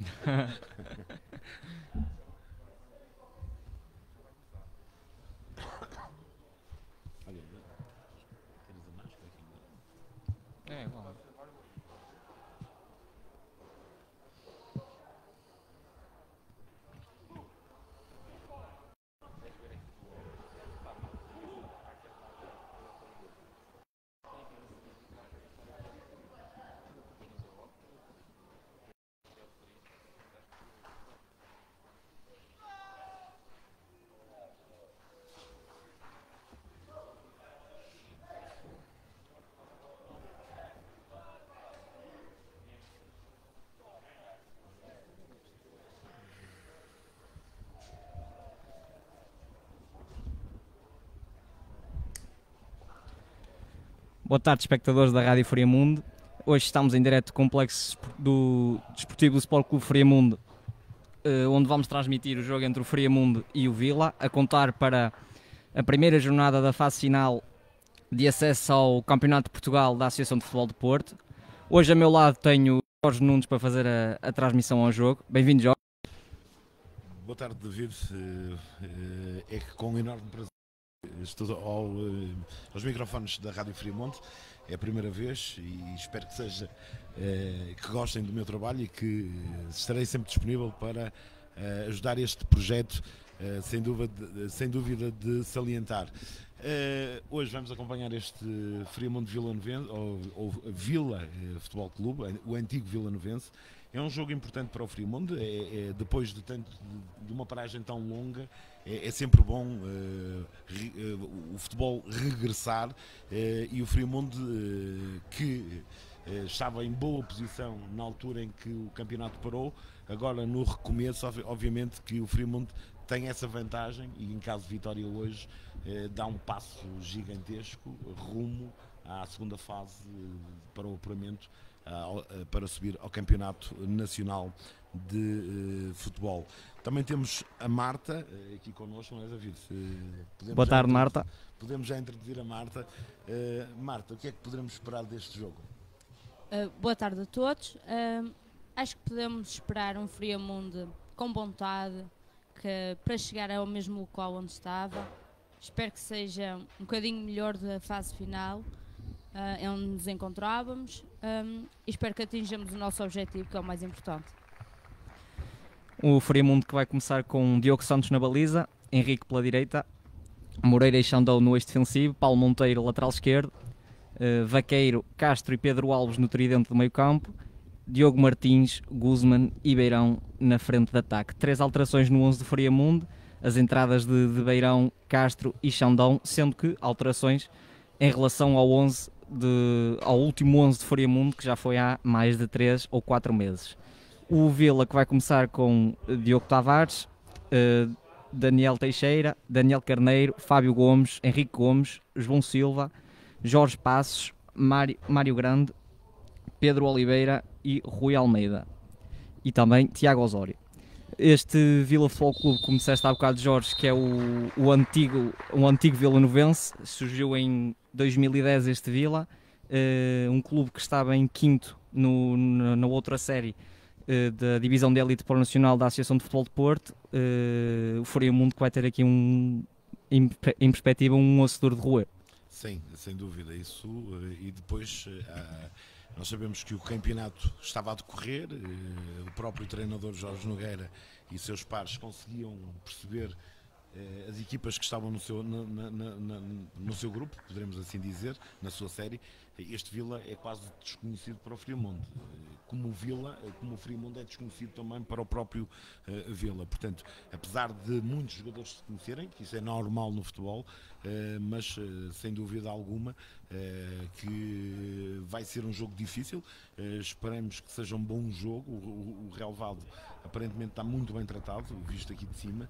É, bom. Boa tarde, espectadores da Rádio Friamundo. Hoje estamos em direto do complexo do Desportivo do Sport Clube Friamundo, onde vamos transmitir o jogo entre o Friamundo e o Vila, a contar para a primeira jornada da fase final de acesso ao Campeonato de Portugal da Associação de Futebol de Porto. Hoje a meu lado tenho Jorge Nunes para fazer a transmissão ao jogo. Bem-vindo, Jorge. Boa tarde, David. É que com enorme prazer estou aos microfones da Rádio Friamonte. É a primeira vez e espero que seja que gostem do meu trabalho e que estarei sempre disponível para ajudar este projeto, sem dúvida de salientar. Hoje vamos acompanhar este Friamundo Vila Novense, ou Vila Futebol Clube, o antigo Vila Novense. É um jogo importante para o Friamundo, depois de uma paragem tão longa, é sempre bom o futebol regressar, e o Friamundo, que estava em boa posição na altura em que o campeonato parou, agora no recomeço, obviamente que o Friamundo tem essa vantagem e, em caso de vitória hoje, dá um passo gigantesco rumo à segunda fase para o apuramento, para subir ao Campeonato Nacional de Futebol. Também temos a Marta aqui connosco, não é, David? Boa tarde, Marta. Podemos já introduzir a Marta. Marta, o que é que poderemos esperar deste jogo? Boa tarde a todos. Acho que podemos esperar um Friamundo com vontade, para chegar ao mesmo local onde estava. Espero que seja um bocadinho melhor da fase final, onde nos encontrávamos, e espero que atinjamos o nosso objetivo, que é o mais importante. O Friamundo que vai começar com Diogo Santos na baliza, Henrique pela direita, Moreira e Xandão no eixo defensivo, Paulo Monteiro lateral esquerdo, Vaqueiro, Castro e Pedro Alves no tridente do meio campo, Diogo Martins, Guzman e Beirão na frente de ataque. 3 alterações no 11 do Friamundo, as entradas de Beirão, Castro e Xandão, sendo que alterações em relação ao último 11 de Friamundo, que já foi há mais de 3 ou 4 meses. O Vila que vai começar com Diogo Tavares, Daniel Teixeira, Daniel Carneiro, Fábio Gomes, Henrique Gomes, João Silva, Jorge Passos, Mário Grande, Pedro Oliveira e Rui Almeida. E também Tiago Osório. Este Vila Futebol Clube, como disseste há bocado, Jorge, que é o antigo Vila Novense, surgiu em 2010 este Vila, um clube que estava em quinto na outra série da divisão de elite para o nacional da Associação de Futebol de Porto. O Friamundo que vai ter aqui em perspectiva um osso duro de roer. Sim, sem dúvida, isso. E depois nós sabemos que o campeonato estava a decorrer, o próprio treinador Jorge Nogueira e seus pares conseguiam perceber as equipas que estavam no seu grupo, poderemos assim dizer, na sua série. Este Vila é quase desconhecido para o Friamundo, como o Friamundo é desconhecido também para o próprio Vila. Portanto, apesar de muitos jogadores se conhecerem, que isso é normal no futebol, mas sem dúvida alguma que vai ser um jogo difícil. Esperemos que seja um bom jogo. O relvado aparentemente está muito bem tratado, visto aqui de cima,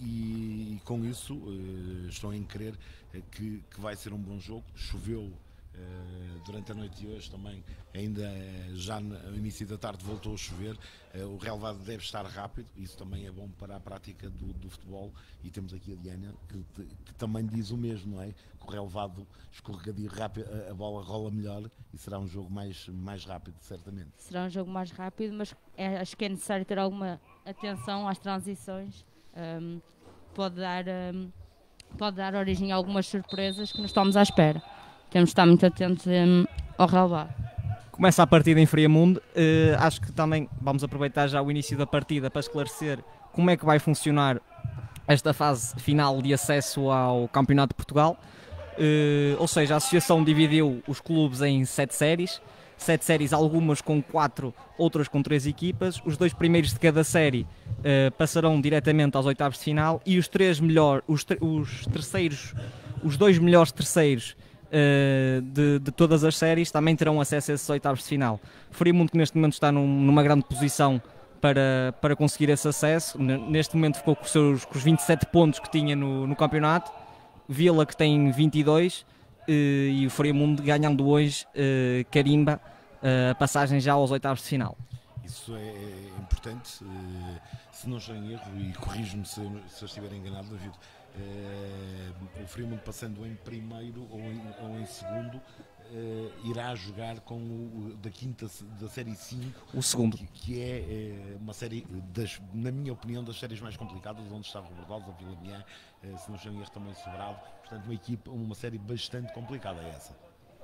e com isso estou em crer que vai ser um bom jogo. Choveu Durante a noite de hoje também, ainda já no início da tarde, voltou a chover. O relevado deve estar rápido, isso também é bom para a prática do futebol. E temos aqui a Diana, que também diz o mesmo, não é? Que o relevado escorregadio rápido, a bola rola melhor e será um jogo mais rápido, certamente. Será um jogo mais rápido, mas acho que é necessário ter alguma atenção às transições. Pode dar origem a algumas surpresas que não estamos à espera. Temos de estar muito atentos ao relevado. Começa a partida em Friamundo. Acho que também vamos aproveitar já o início da partida para esclarecer como é que vai funcionar esta fase final de acesso ao Campeonato de Portugal. Ou seja, a associação dividiu os clubes em 7 séries. 7 séries, algumas com 4, outras com 3 equipas. Os 2 primeiros de cada série passarão diretamente aos oitavos de final e os 2 melhores terceiros de todas as séries também terão acesso a esses oitavos de final. Friamundo, que neste momento está numa grande posição para conseguir esse acesso, neste momento ficou com os 27 pontos que tinha no campeonato. Vila, que tem 22, e o Friamundo, ganhando hoje, carimba a passagem já aos oitavos de final. Isso é importante, se não estou em erro, e corrijo-me se eu estiver enganado, David. O Friamundo, passando em primeiro ou em segundo, irá jogar com da série 5, o segundo, que é uma série, na minha opinião, das séries mais complicadas, onde está o Bordosa, Vila Miã, se não estou em erro, também Sobrado. Portanto, uma série bastante complicada é essa.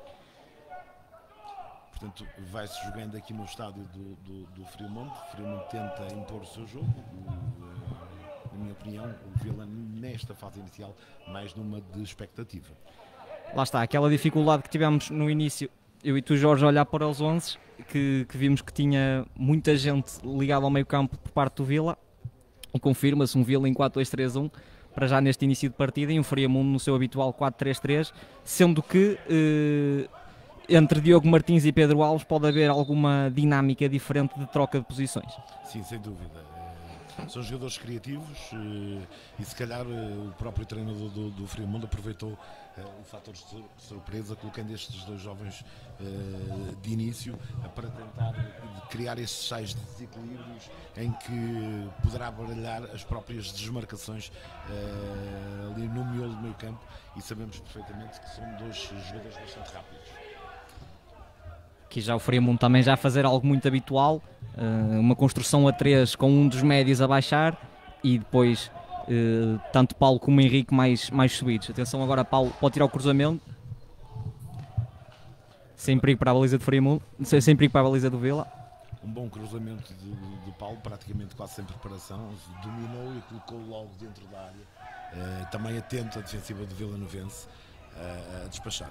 Portanto, vai-se jogando aqui no estádio do Friamundo. O Friamundo tenta impor o seu jogo. Na minha opinião, o Vila, nesta fase inicial, mais numa de expectativa. Lá está, aquela dificuldade que tivemos no início, eu e tu, Jorge, a olhar para os 11, que vimos que tinha muita gente ligada ao meio campo por parte do Vila, e confirma-se um Vila em 4-2-3-1, para já neste início de partida, e um Friamundo no seu habitual 4-3-3, sendo que entre Diogo Martins e Pedro Alves pode haver alguma dinâmica diferente de troca de posições. Sim, sem dúvida. São jogadores criativos e se calhar o próprio treinador do Friamundo aproveitou o fator de surpresa, colocando estes 2 jovens de início para tentar criar esses tais desequilíbrios em que poderá baralhar as próprias desmarcações ali no miolo do meio campo, e sabemos perfeitamente que são 2 jogadores bastante rápidos. Aqui já o Friamundo também já a fazer algo muito habitual, uma construção a 3 com um dos médios a baixar e depois tanto Paulo como Henrique mais subidos. Atenção agora, Paulo pode tirar o cruzamento, sem perigo para a baliza de Friamundo, sem perigo para a baliza do Vila. Um bom cruzamento do Paulo, praticamente quase sem preparação, dominou e colocou logo dentro da área. Também atento à defensiva do Vila Novense a despachar.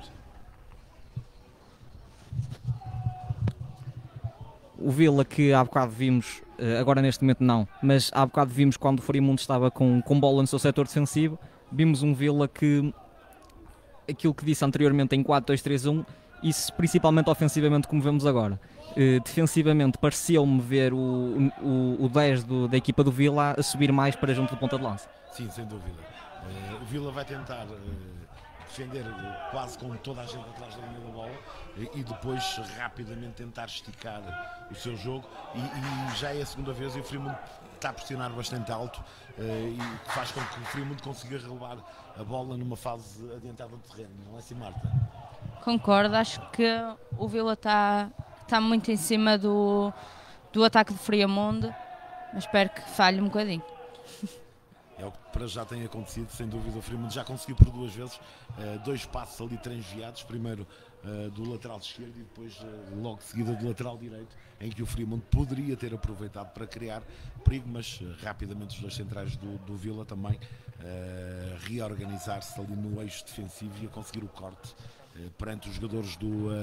O Vila, que há bocado vimos, agora neste momento não, mas há bocado vimos quando o Friamundo estava com bola no seu setor defensivo, vimos um Vila que, aquilo que disse anteriormente em 4-2-3-1, isso principalmente ofensivamente como vemos agora. Defensivamente pareceu-me ver o 10 da equipa do Vila a subir mais para junto do ponta de lança. Sim, sem dúvida. O Vila vai tentar defender quase com toda a gente atrás da linha da bola e depois rapidamente tentar esticar o seu jogo, e já é a segunda vez, e o Friamundo está a pressionar bastante alto e faz com que o Friamundo consiga relevar a bola numa fase adiantada do terreno, não é assim, Marta? Concordo, acho que o Vila está muito em cima do ataque de Friamundo, mas espero que falhe um bocadinho. É o que para já tem acontecido, sem dúvida. O Friamundo já conseguiu por 2 vezes 2 passos ali transviados, primeiro do lateral esquerdo e depois logo de seguida do lateral direito, em que o Friamundo poderia ter aproveitado para criar perigo, mas rapidamente os 2 centrais do Vila também reorganizar-se ali no eixo defensivo e a conseguir o corte perante os jogadores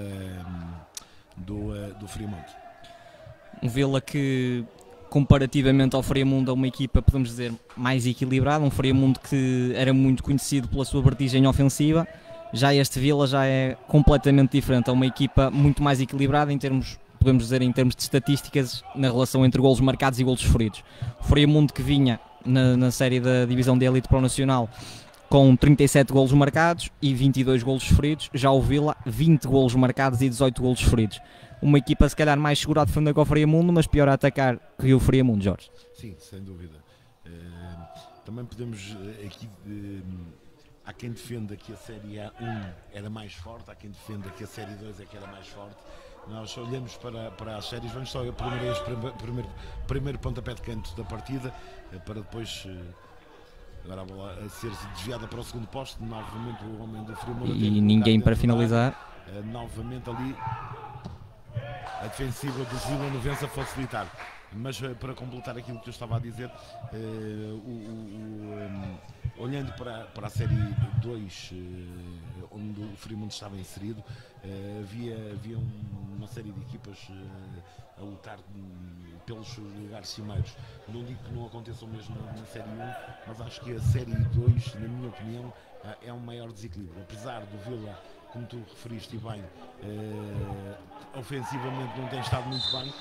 do Friamundo. Um Vila que, comparativamente ao Friamundo, é uma equipa, podemos dizer, mais equilibrada, um Friamundo que era muito conhecido pela sua vertigem ofensiva. Já este Vila já é completamente diferente, é uma equipa muito mais equilibrada em termos, podemos dizer, em termos de estatísticas, na relação entre golos marcados e golos sofridos. O Friamundo, que vinha na série da divisão de elite para o Nacional, com 37 golos marcados e 22 golos sofridos. Já o Vila, 20 golos marcados e 18 golos sofridos. Uma equipa se calhar mais segura a defender que o Friamundo, mas pior a atacar que o Friamundo, Jorge. Sim, sem dúvida. Também podemos aqui... há quem defenda que a Série A1 era mais forte, há quem defenda que a Série 2 é que era mais forte. Nós olhamos para as séries, vamos só o primeiro pontapé de canto da partida, para depois... Agora a bola a ser desviada para o segundo poste, novamente o homem do Friamundo. E ninguém para finalizar. Novamente ali a defensiva do Vila Novense a facilitar. Mas para completar aquilo que eu estava a dizer, olhando para a Série 2, onde o Friamundo estava inserido, havia uma série de equipas a lutar pelos lugares cimeiros. Não digo que não aconteça o mesmo na Série 1, mas acho que a Série 2, na minha opinião, é um maior desequilíbrio. Apesar do Vila, como tu referiste bem, ofensivamente não tem estado muito bem,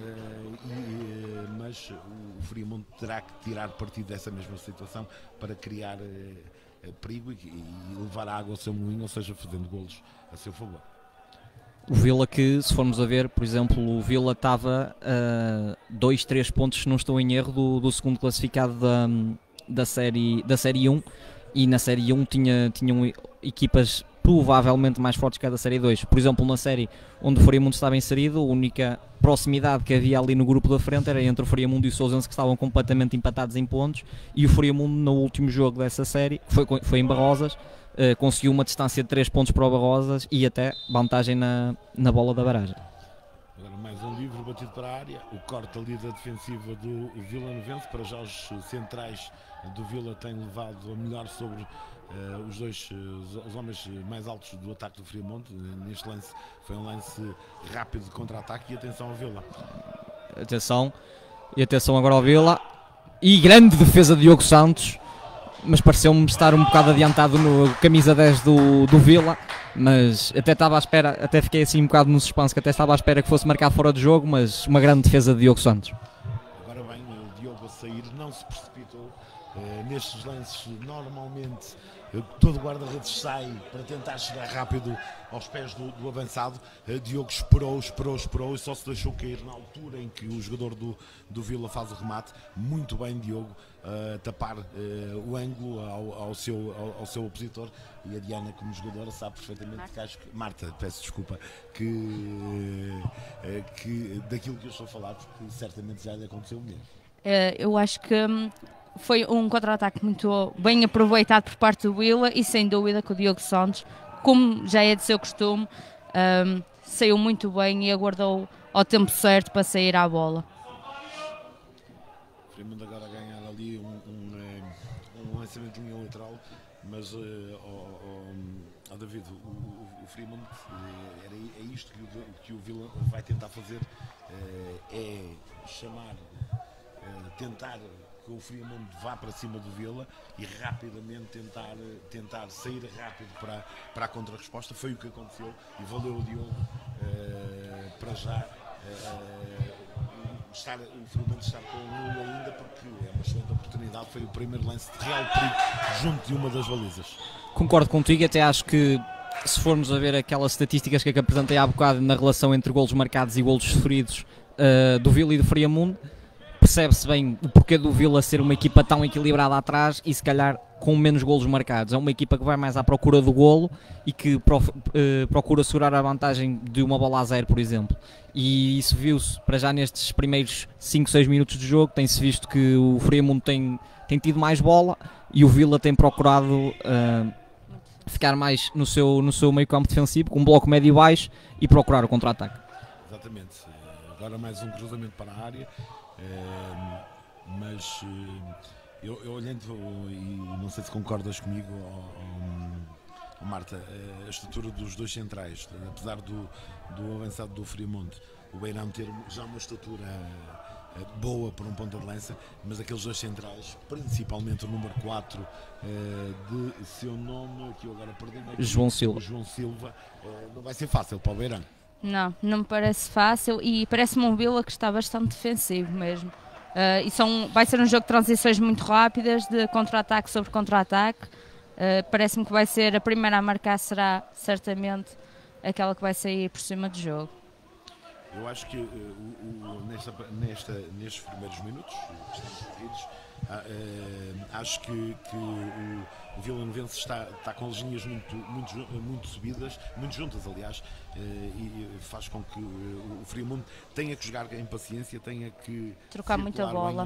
mas o Friamundo terá que tirar partido dessa mesma situação para criar perigo e levar a água ao seu moinho, ou seja, fazendo golos a seu favor. O Vila que, se formos a ver, por exemplo, o Vila estava a 2-3 pontos, se não estou em erro, do segundo classificado da série 1, e na Série 1 tinham equipas provavelmente mais fortes que a da Série 2. Por exemplo, na série onde o Friamundo estava inserido, a única proximidade que havia ali no grupo da frente era entre o Friamundo e o Sousense, que estavam completamente empatados em pontos, e o Friamundo no último jogo dessa série, foi em Barrosas, conseguiu uma distância de 3 pontos para o Barrosas e até vantagem na bola da barragem. Agora mais um livro batido para a área, o corte ali da defensiva do Vila Novense. Para já os centrais do Vila têm levado a melhor sobre os homens mais altos do ataque do Friamundo. Neste lance foi um lance rápido de contra-ataque, e atenção ao Vila. Atenção agora ao Vila, e grande defesa de Diogo Santos, mas pareceu-me estar um bocado adiantado no camisa 10 do Vila, mas até estava à espera, até fiquei assim um bocado no suspense, que até estava à espera que fosse marcado fora de jogo, mas uma grande defesa de Diogo Santos. Agora bem, o Diogo a sair não se precipitou. Nestes lances, normalmente todo guarda-redes sai para tentar chegar rápido aos pés do avançado. Diogo esperou e só se deixou cair na altura em que o jogador do Vila faz o remate. Muito bem Diogo, tapar o ângulo ao seu opositor, e a Diana, como jogadora, sabe perfeitamente que acho que... Marta, peço desculpa, que daquilo que eu estou a falar, porque certamente já lhe aconteceu mesmo. Eu acho que foi um contra-ataque muito bem aproveitado por parte do Vila, e sem dúvida que o Diogo Santos, como já é de seu costume, saiu muito bem e aguardou ao tempo certo para sair à bola. O Friamundo agora a ganhar ali um lançamento de linha lateral, mas David, o Friamundo, é isto que o Vila vai tentar fazer, é chamar, tentar que o Friamundo vá para cima do Vila e rapidamente tentar sair rápido para a contra-resposta. Foi o que aconteceu e valeu o Diogo para já o Friamundo estar com o nulo ainda, porque é uma excelente oportunidade. Foi o primeiro lance de real perigo junto de uma das balizas. Concordo contigo, até acho que, se formos a ver aquelas estatísticas que apresentei há bocado na relação entre golos marcados e golos sofridos do Vila e do Friamundo, percebe-se bem o porquê do Vila ser uma equipa tão equilibrada atrás e se calhar com menos golos marcados. É uma equipa que vai mais à procura do golo e que procura segurar a vantagem de uma bola a 0, por exemplo. E isso viu-se para já nestes primeiros 5, 6 minutos de jogo. Tem-se visto que o Friamundo tem tido mais bola e o Vila tem procurado ficar mais no seu meio campo defensivo, com um bloco médio e baixo, e procurar o contra-ataque. Exatamente. Agora mais um cruzamento para a área. Mas eu olhando, e não sei se concordas comigo, Marta, a estrutura dos dois centrais, apesar do avançado do Friamundo, o Beirão ter já uma estrutura boa para um ponta de lança, mas aqueles dois centrais, principalmente o número 4 de seu nome, que eu agora perdi, João Silva, não vai ser fácil para o Beirão. Não me parece fácil, e parece-me um Vila que está bastante defensivo mesmo. Vai ser um jogo de transições muito rápidas, de contra-ataque sobre contra-ataque. Parece-me que vai ser a primeira a marcar, será certamente aquela que vai sair por cima do jogo. Eu acho que nestes primeiros minutos que estamos corridos, acho que o Vila Novense está com as linhas muito subidas, muito juntas, aliás, e faz com que o Friamundo tenha que jogar em paciência, tenha que trocar muita bola,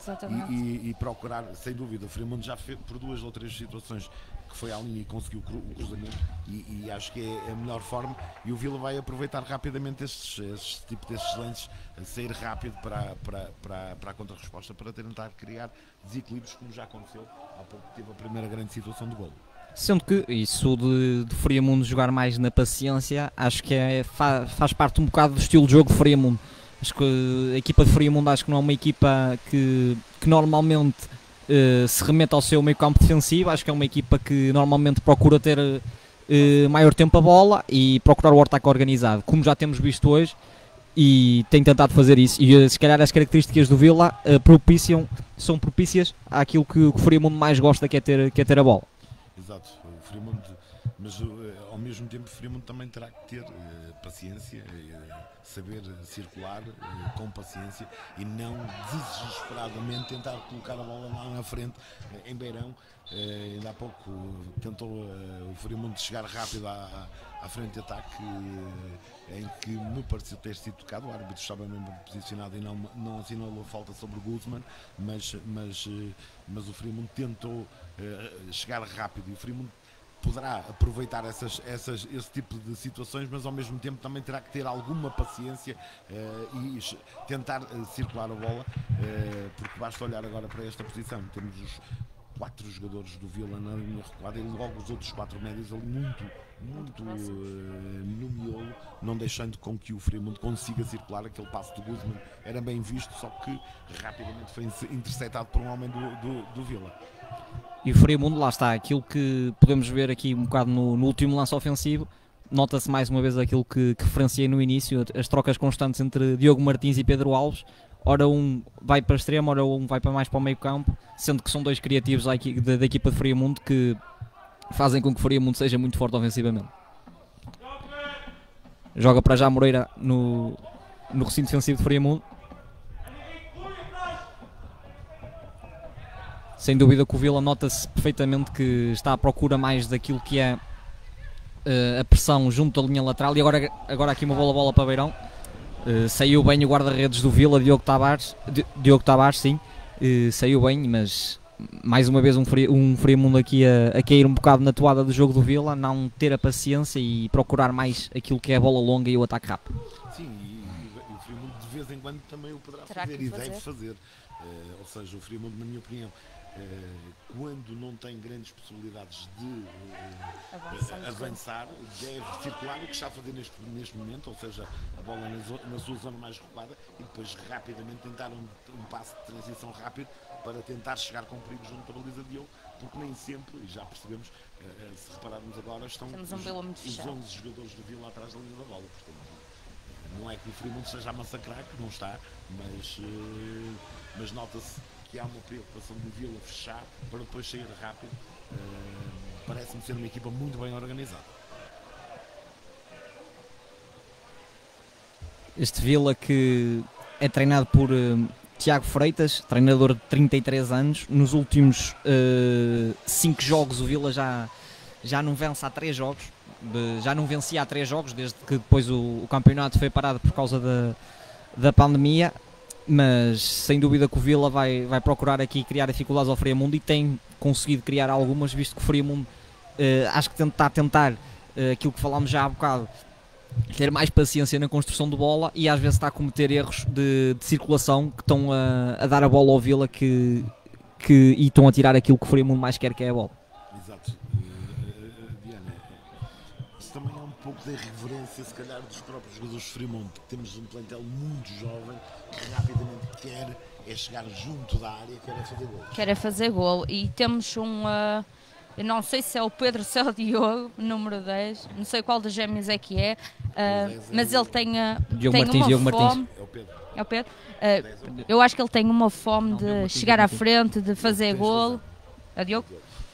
e procurar, sem dúvida. O Friamundo já fez por 2 ou 3 situações que foi à linha e conseguiu o cruzamento, e acho que é a melhor forma, e o Vila vai aproveitar rapidamente estes lances, sair rápido para a contra-resposta, para tentar criar desequilíbrios, como já aconteceu há pouco, teve a primeira grande situação de golo. Sendo que isso de Friamundo jogar mais na paciência, acho que faz parte um bocado do estilo de jogo de Friamundo. Acho que a equipa de Friamundo acho que não é uma equipa que normalmente se remete ao seu meio campo defensivo. Acho que é uma equipa que normalmente procura ter maior tempo a bola e procurar o ataque organizado, como já temos visto hoje, e tem tentado fazer isso, e se calhar as características do Vila são propícias àquilo que o Friamundo mais gosta, que é ter a bola. Exato, o Friamundo, mas ao mesmo tempo o Friamundo também terá que ter paciência, saber circular com paciência e não desesperadamente tentar colocar a bola lá na frente, em Beirão. Ainda há pouco tentou o Friamundo chegar rápido à frente de ataque, em que me pareceu ter sido tocado. O árbitro estava mesmo posicionado e não assinalou falta sobre o Guzman, mas o Friamundo tentou chegar rápido, e o Friamundo poderá aproveitar esse tipo de situações, mas ao mesmo tempo também terá que ter alguma paciência e tentar circular a bola, porque basta olhar agora para esta posição. Temos os 4 jogadores do Vila na linha recuada e logo os outros 4 médios ali muito no miolo, não deixando com que o Friamundo consiga circular. Aquele passo do Guzman era bem visto, só que rapidamente foi interceptado por um homem do Vila. E o Friamundo, lá está, aquilo que podemos ver aqui um bocado no último lance ofensivo, nota-se mais uma vez aquilo que referenciei no início, as trocas constantes entre Diogo Martins e Pedro Alves. Ora um vai para a extrema, ora um vai mais para o meio campo, sendo que são 2 criativos da equipa de Friamundo que fazem com que o Friamundo seja muito forte ofensivamente. Joga para já Moreira no recinto defensivo de Friamundo. Sem dúvida que o Vila nota-se perfeitamente que está à procura mais daquilo que é a pressão junto da linha lateral. E agora aqui uma bola para Beirão. Saiu bem o guarda-redes do Vila, Diogo Tavares, sim, saiu bem, mas mais uma vez um Friamundo aqui a cair um bocado na toada do jogo do Vila, não ter a paciência e procurar mais aquilo que é a bola longa e o ataque rápido. Sim, e o Friamundo de vez em quando também o poderá fazer e deve fazer. Ou seja, o Friamundo, na minha opinião, quando não tem grandes possibilidades de avançar, deve circular, o que está a fazer neste momento, ou seja, a bola na sua zona mais recuada, e depois rapidamente tentar um passo de transição rápido para tentar chegar com perigo junto à baliza de Diogo, porque nem sempre, e já percebemos, se repararmos agora, estão os 11 jogadores do Vila atrás da linha da bola. Portanto, não é que o Friamundo esteja a massacrar, que não está, mas nota-se que há uma preocupação do Vila fechar para depois sair rápido. Parece-me ser uma equipa muito bem organizada. Este Vila que é treinado por Tiago Freitas, treinador de 33 anos. Nos últimos 5 jogos o Vila já não vence há 3 jogos. Já não vencia há 3 jogos, desde que depois o campeonato foi parado por causa da pandemia. Mas sem dúvida que o Vila vai procurar aqui criar dificuldades ao Friamundo, e tem conseguido criar algumas, visto que o Friamundo acho que está a tentar aquilo que falámos já há bocado, ter mais paciência na construção de bola, e às vezes está a cometer erros de circulação que estão a dar a bola ao Vila e estão a tirar aquilo que o Friamundo mais quer, que é a bola. Exato. Diana, isso também é um pouco da irreverência, se calhar, dos próprios jogadores de Friamundo, que temos um plantel muito jovem que rapidamente quer chegar junto da área, quer fazer golo. E temos eu não sei se é o Pedro, se é o Diogo, número 10, não sei qual dos gêmeos é que é, mas ele tem uma fome. É o Pedro? Eu acho que ele tem uma fome de chegar à frente, de fazer golo. É o Diogo?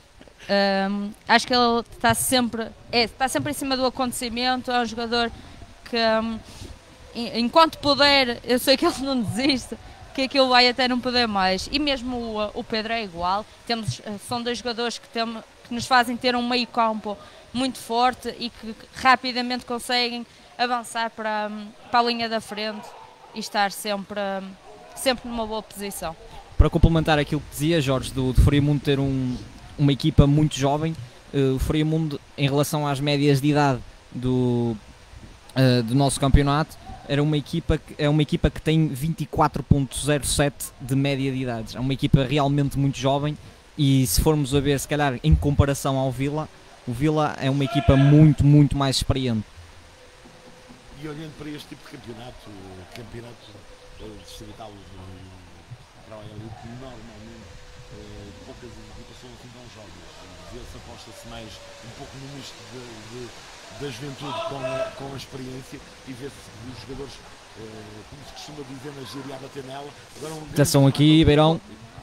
Acho que ele está sempre em cima do acontecimento. É um jogador que, enquanto puder, eu sei que ele não desiste, que aquilo vai até não poder mais. E mesmo o Pedro é igual. São dois jogadores que nos fazem ter um meio campo muito forte e que rapidamente conseguem avançar para a linha da frente e estar sempre numa boa posição. Para complementar aquilo que dizia, Jorge, do Friamundo ter uma equipa muito jovem, o Friamundo, em relação às médias de idade do nosso campeonato, é uma equipa que tem 24.07 de média de idades. É uma equipa realmente muito jovem e, se formos a ver, se calhar em comparação ao Vila, o Vila é uma equipa muito, muito mais experiente. E olhando para este tipo de campeonato distrital para a elite, normalmente poucas equipas são assim tão jovens. Vê-se, aposta-se mais um pouco no misto da juventude com a experiência e vê-se os jogadores, como se costuma dizer, na gíria a bater nela. Atenção aqui, Beirão.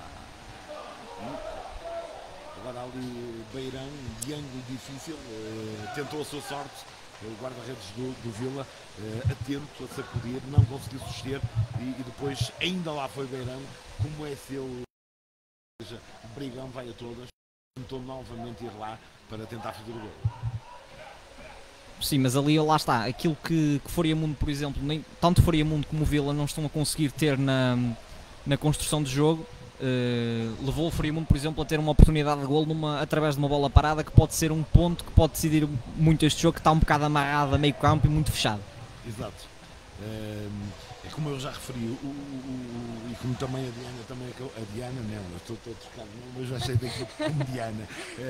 Agora ali Beirão, de ângulo difícil, tentou a sua sorte. O guarda-redes do Vila, atento a sacudir, não conseguiu suster e depois ainda lá foi Beirão, como é seu, ou seja, o Brigão vai a todas, tentou novamente ir lá para tentar fazer o gol. Sim, mas ali lá está, aquilo que Friamundo, por exemplo, tanto Friamundo como o Vila não estão a conseguir ter na construção de jogo. Levou o Friamundo, por exemplo, a ter uma oportunidade de golo através de uma bola parada que pode ser um ponto que pode decidir muito este jogo, que está um bocado amarrado a meio campo e muito fechado. Exato. É como eu já referi, e como também a Diana, não, eu estou a trocar, mas já sei daquilo como Diana,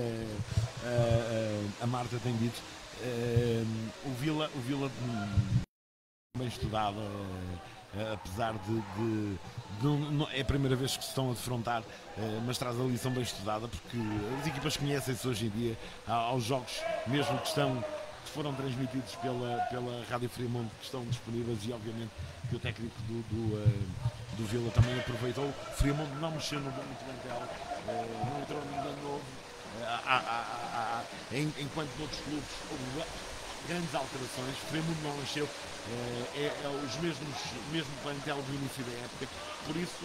a Marta tem dito, o Vila bem estudado, apesar é a primeira vez que se estão a defrontar, mas traz a lição bem estudada, porque as equipas conhecem-se hoje em dia aos jogos, mesmo que foram transmitidos pela Rádio Friamundo, que estão disponíveis, e obviamente que o técnico do Vila também aproveitou. O Friamundo não mexeu no plantel, não entrou ninguém novo, enquanto noutros clubes houve grandes alterações. O Friamundo não nasceu, os mesmo plantel do início da época, por isso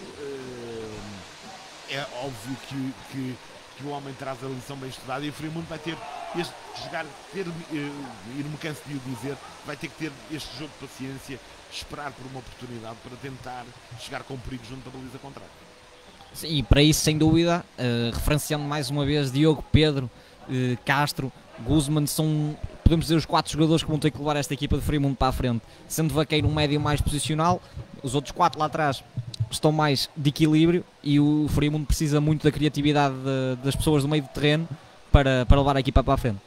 é óbvio que o homem traz a lição bem estudada, e o Friamundo vai ter e não me canso de o dizer, vai ter que ter este jogo de paciência, esperar por uma oportunidade para tentar chegar com perigo junto da baliza contrária. Sim, e para isso, sem dúvida, referenciando mais uma vez Diogo, Pedro, Castro, Guzman, podemos dizer, os 4 jogadores que vão ter que levar esta equipa de Friamundo para a frente, sendo Vaqueiro um médio mais posicional, os outros 4 lá atrás estão mais de equilíbrio, e o Friamundo precisa muito da criatividade das pessoas do meio do terreno para levar a equipa para a frente.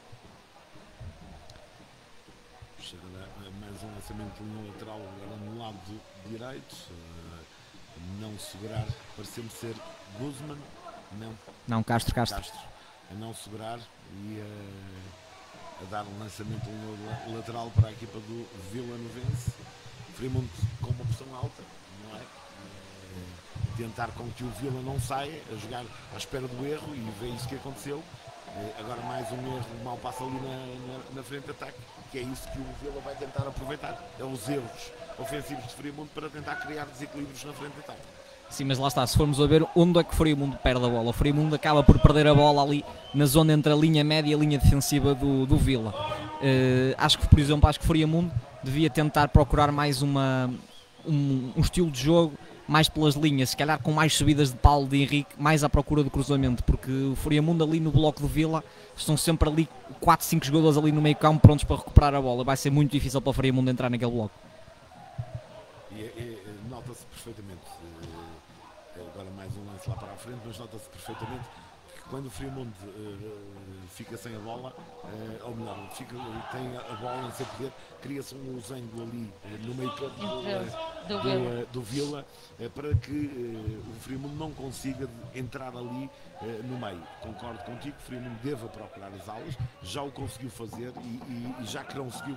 Mais um lançamento de linha lateral agora no lado direito, não segurar, pareceu-me ser Guzman, não, Castro, a não segurar e a dar um lançamento de linha lateral para a equipa do Vila Novense. Friamundo com uma pressão alta, não é? Tentar com que o Vila não saia, a jogar à espera do erro, e vê isso que aconteceu. Agora mais um erro, mal passa ali na frente de ataque, que é isso que o Vila vai tentar aproveitar, é os erros ofensivos de Friamundo para tentar criar desequilíbrios na frente de ataque. Sim, mas lá está, se formos a ver onde é que o Friamundo perde a bola, o Friamundo acaba por perder a bola ali na zona entre a linha média e a linha defensiva do Vila. Acho que, por exemplo, o Friamundo devia tentar procurar mais um estilo de jogo mais pelas linhas, se calhar com mais subidas de Paulo, de Henrique, mais à procura do cruzamento, porque o Friamundo ali no bloco do Vila estão sempre ali 4, 5 jogadores ali no meio campo prontos para recuperar a bola. Vai ser muito difícil para o Friamundo entrar naquele bloco. Nota-se perfeitamente, agora mais um lance lá para a frente, mas nota-se perfeitamente que quando o Friamundo fica sem a bola, ou melhor, tem a bola em seu poder, cria-se um losango ali no meio campo do Vila, para que o Friamundo não consiga entrar ali no meio. Concordo contigo que o Friamundo deva procurar as aulas, já o conseguiu fazer e já conseguiu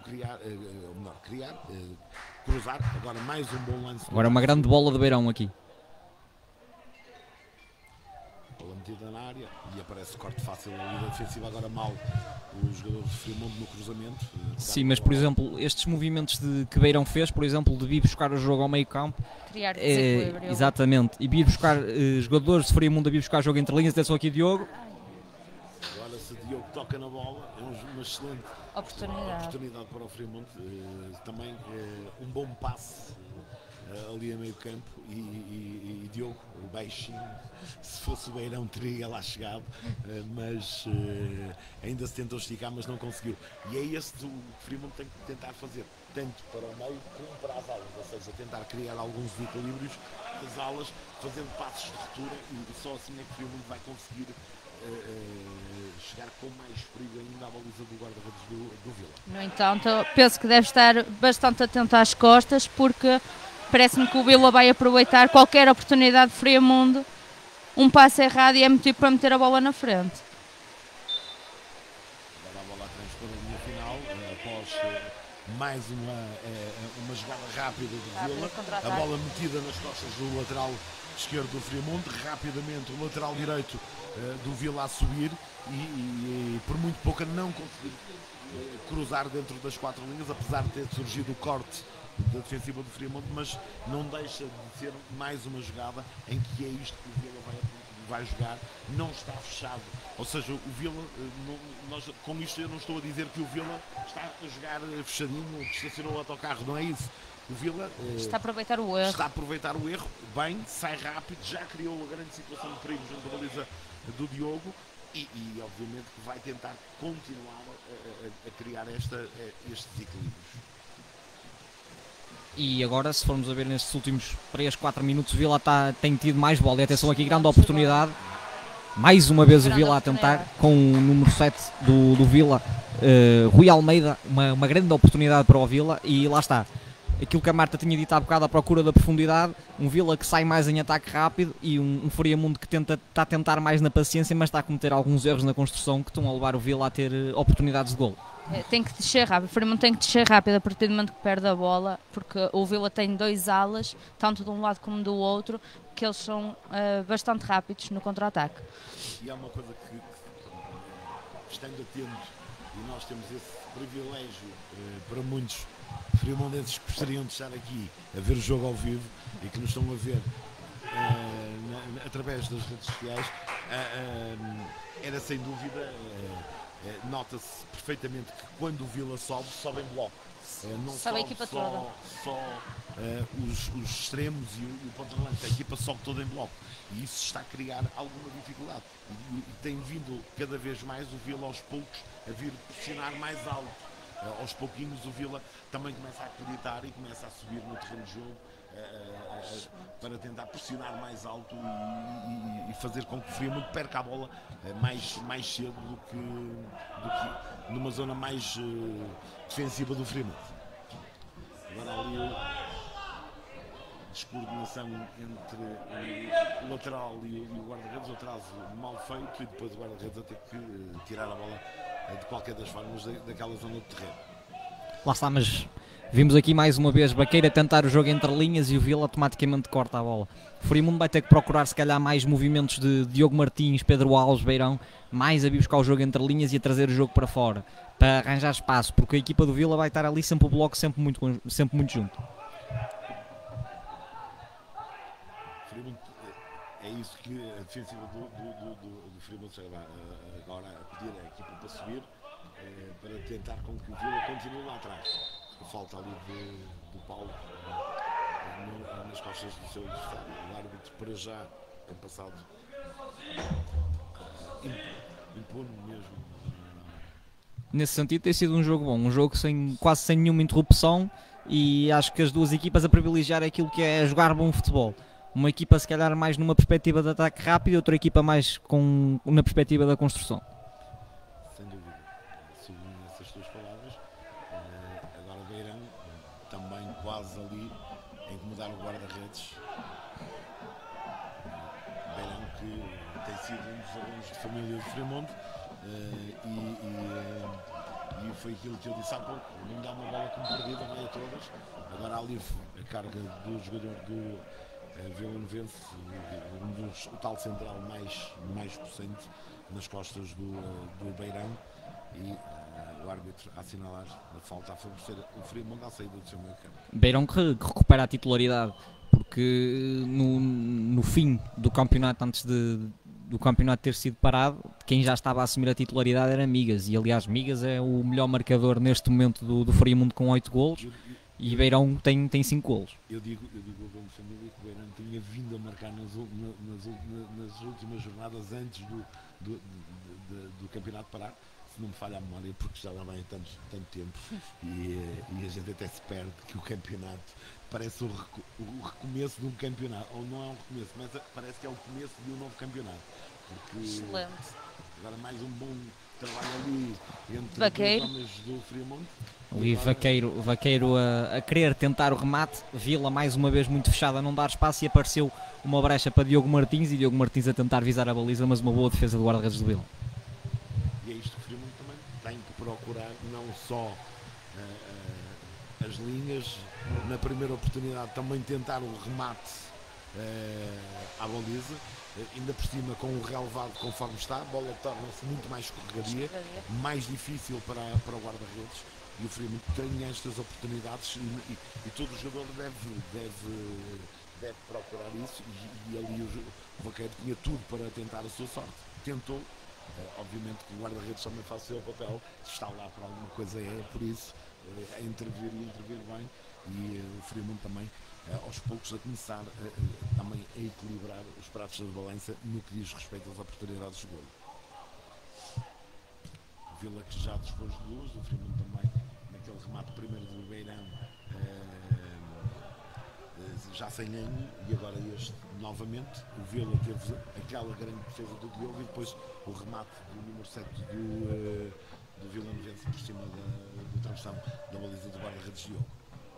cruzar. Agora mais um bom lance. Agora uma grande bola de Beirão aqui. Bola metida na área e a parece corte fácil ali da defensiva, agora mal os jogadores de Friamonte no cruzamento. Sim, mas por exemplo, estes movimentos que Beirão fez, por exemplo, de vir buscar o jogo ao meio campo, Criar desequilíbrio. exatamente, e vir buscar jogadores de Friamonte a vir buscar jogo entre linhas, atenção aqui Diogo. Agora se Diogo toca na bola, é uma excelente oportunidade para o Friamonte. Também um bom passe ali a meio campo e Diogo, o baixinho, se fosse o Beirão teria lá chegado, mas ainda se tentou esticar, mas não conseguiu. E é esse o que o Friamonte tem que tentar fazer, tanto para o meio como para as alas, ou seja, tentar criar alguns equilíbrios das alas, fazendo passos de ruptura, e só assim é que o Friamonte vai conseguir chegar com mais perigo ainda à baliza do guarda-redes do Vila. No entanto, penso que deve estar bastante atento às costas, porque parece-me que o Vila vai aproveitar qualquer oportunidade de Friamundo, um passo errado e é motivo para meter a bola na frente. Agora a bola a transpor a linha final, após mais uma jogada rápida do Vila, a bola metida nas costas do lateral esquerdo do Friamonte, rapidamente o lateral direito do Vila a subir e por muito pouca não conseguir cruzar dentro das 4 linhas, apesar de ter surgido o corte da defensiva do Friamonte, mas não deixa de ser mais uma jogada em que é isto que o Vila vai jogar, não está fechado, ou seja, o Vila, com isto eu não estou a dizer que o Vila está a jogar fechadinho, que estacionou o autocarro, não é isso. O Vila está a aproveitar o erro. Está a aproveitar o erro, bem, sai rápido, já criou uma grande situação de perigo junto à baliza do Diogo e obviamente que vai tentar continuar a criar estes equilíbrios. E agora, se formos a ver nestes últimos 3, 4 minutos, o Vila tem tido mais bola. E atenção aqui, grande oportunidade. Mais uma vez o Vila a tentar, com o número 7 do Vila, Rui Almeida, uma grande oportunidade para o Vila. E lá está, aquilo que a Marta tinha dito há bocado, à procura da profundidade. Um Vila que sai mais em ataque rápido e um Friamundo que está a tentar mais na paciência, mas está a cometer alguns erros na construção que estão a levar o Vila a ter oportunidades de golo. Tem que descer rápido, o Friamundo tem que descer rápido a partir do momento que perde a bola, porque o Vila tem 2 alas, tanto de um lado como do outro, que eles são bastante rápidos no contra-ataque. E há uma coisa que estando atento, e nós temos esse privilégio para muitos friamondenses que gostariam de estar aqui a ver o jogo ao vivo e que nos estão a ver através das redes sociais, era sem dúvida, nota-se perfeitamente que quando o Vila sobe em bloco. Não sobe a equipa toda. Só os extremos e o ponta-lança, a equipa sobe toda em bloco. E isso está a criar alguma dificuldade. E tem vindo cada vez mais o Vila aos poucos a vir pressionar mais alto. Aos pouquinhos o Vila também começa a acreditar e começa a subir no terreno de jogo para tentar pressionar mais alto e fazer com que o Friamundo perca a bola mais cedo do que numa zona mais defensiva do Friamundo. Agora ali a descoordenação entre o lateral e o guarda-redes, o atraso mal feito e depois o guarda-redes a ter que tirar a bola de qualquer das formas daquela zona de terreno. Lá está, mas vimos aqui mais uma vez Baqueira tentar o jogo entre linhas e o Vila automaticamente corta a bola. O Friamundo vai ter que procurar se calhar mais movimentos de Diogo Martins, Pedro Alves, Beirão, mais a vir buscar o jogo entre linhas e a trazer o jogo para fora, para arranjar espaço, porque a equipa do Vila vai estar ali sempre o bloco, sempre muito junto. É isso que a defensiva do Friamundo agora a pedir à equipa para subir, para tentar com que o Vila continue lá atrás. A falta ali do Paulo nas costas do seu adversário. O árbitro para já tem passado impune mesmo. Nesse sentido tem sido um jogo bom, um jogo quase sem nenhuma interrupção, e acho que as duas equipas a privilegiar aquilo que é jogar bom futebol. Uma equipa se calhar mais numa perspectiva de ataque rápido e outra equipa mais na perspectiva da construção. Sem dúvida, segundo essas tuas palavras. Agora Beirão também quase ali a incomodar o guarda-redes. Beirão que tem sido um dos alunos de família de Friamonte e foi aquilo que eu disse há pouco, não dá uma bola como perdida, vai a todas. Agora ali a carga do jogador do Vila Novense, o tal central mais possante nas costas do Beirão, e o árbitro a assinalar a falta a favorecer o Friamonte à saída do seu meio campo. Beirão que recupera a titularidade, porque no fim do campeonato, antes do campeonato ter sido parado, quem já estava a assumir a titularidade era Migas, e aliás Migas é o melhor marcador neste momento do Friamundo com 8 golos, e Beirão tem 5 golos. Eu digo ao Gomes Família que o Beirão tinha vindo a marcar nas últimas jornadas antes do campeonato parar, se não me falha a memória, porque já lá vai tanto tempo, e a gente até se perde que o campeonato parece o recomeço de um campeonato, ou não é um recomeço, mas parece que é o começo de um novo campeonato, porque Excelente. agora mais um bom trabalho ali entre Vaqueiro. os homens do Friamonte. Ali Vaqueiro a querer tentar o remate, Vila mais uma vez muito fechada a não dar espaço, e apareceu uma brecha para Diogo Martins, e Diogo Martins a tentar visar a baliza, mas uma boa defesa do guarda-redes do Vila. E é isto que o Friamonte também tem que procurar, não só as linhas, na primeira oportunidade também tentar o remate à baliza, ainda por cima com o relevado conforme está, a bola torna-se muito mais escorregadia, mais difícil para o guarda-redes, e o Friamonte tem estas oportunidades, e todo o jogador deve procurar isso, e ali o Vaqueiro tinha tudo para tentar a sua sorte, tentou. Obviamente que o guarda-redes também faz o seu papel, se está lá para alguma coisa por isso, a intervir bem, e o Friamonte também aos poucos a começar também a equilibrar os pratos da balança no que diz respeito às oportunidades de golo. O Vila que já dispôs de luz, o Friamonte também naquele remate primeiro do Beirão, já sem nenhum, e agora este novamente. O Vila teve aquela grande defesa do Diogo, e depois o remate do número 7 do Vila Novense por cima do travessão da baliza do guarda-redes Diogo.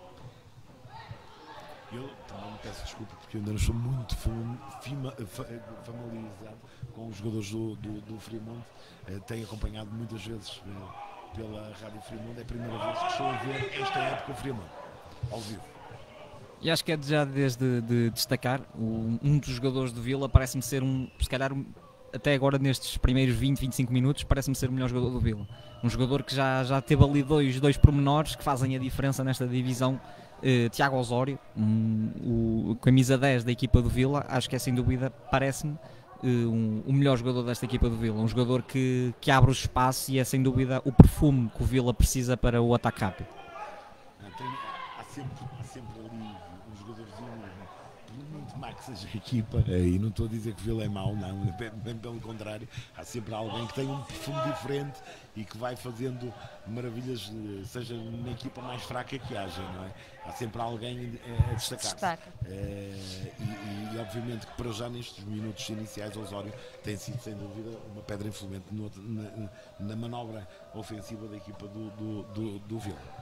Eu também me peço desculpa porque eu ainda não estou muito familiarizado com os jogadores do Friamonte. Tenho acompanhado muitas vezes pela Rádio Friamonte, é a primeira vez que estou a ver esta época o Friamonte ao vivo. E acho que é já desde de destacar, um dos jogadores do Vila parece-me ser se calhar até agora nestes primeiros 20-25 minutos, parece-me ser o melhor jogador do Vila. Um jogador que já teve ali dois pormenores que fazem a diferença nesta divisão. Tiago Osório, o camisa 10 da equipa do Vila, acho que é sem dúvida, parece-me, o melhor jogador desta equipa do Vila. Um jogador que abre o espaço e é sem dúvida o perfume que o Vila precisa para o ataque rápido. Há sempre ali um jogadorzinho, por muito má que seja a equipa, e não estou a dizer que o Vila é mau, não, bem pelo contrário, há sempre alguém que tem um perfume diferente e que vai fazendo maravilhas, seja na equipa mais fraca que haja, não é? Há sempre alguém a destacar. E obviamente que para já nestes minutos iniciais o Osório tem sido sem dúvida uma pedra influente na manobra ofensiva da equipa do Vila.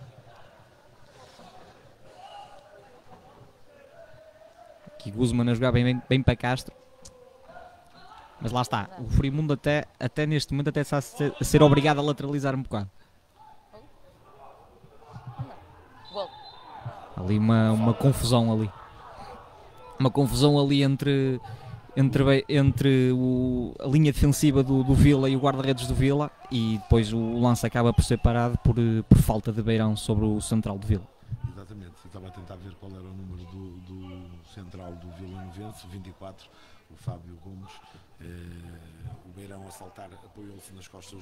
Aqui Guzman a jogar bem para Castro, mas lá está, o Friamundo até neste momento até está a ser obrigado a lateralizar um bocado. Ali uma confusão ali. Uma confusão ali entre a linha defensiva do Vila e o guarda-redes do Vila, e depois o lance acaba por ser parado por falta de Beirão sobre o central do Vila. Exatamente, eu estava a tentar ver qual era o número do central do Vila Novense, 24, o Fábio Gomes. O Beirão a saltar apoiou-se nas costas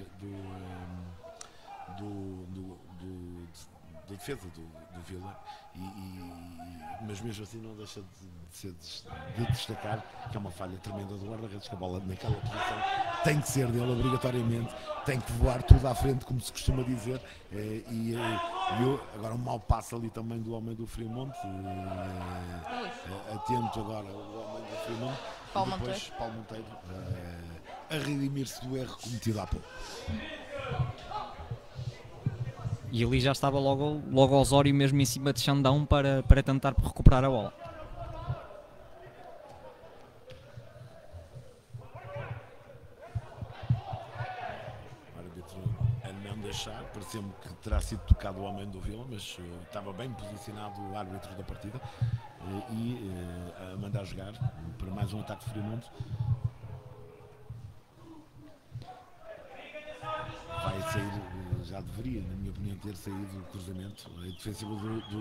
da defesa do Vila, mas mesmo assim não deixa de destacar que é uma falha tremenda do guarda-redes, que a bola naquela posição tem que ser dele obrigatoriamente, tem que voar tudo à frente, como se costuma dizer, agora um mau passo ali também do homem do Friamonte, atento agora o homem do Friamonte, Paulo e depois Paulo Monteiro a redimir-se do erro cometido há pouco. E ali já estava logo Osório mesmo em cima de Xandão para tentar recuperar a bola. O árbitro a não deixar, pareceu-me que terá sido tocado o homem do Vila, mas estava bem posicionado o árbitro da partida. e a mandar jogar para mais um ataque de Friamonte. Vai sair, já deveria, na minha opinião, ter saído o cruzamento. A defensiva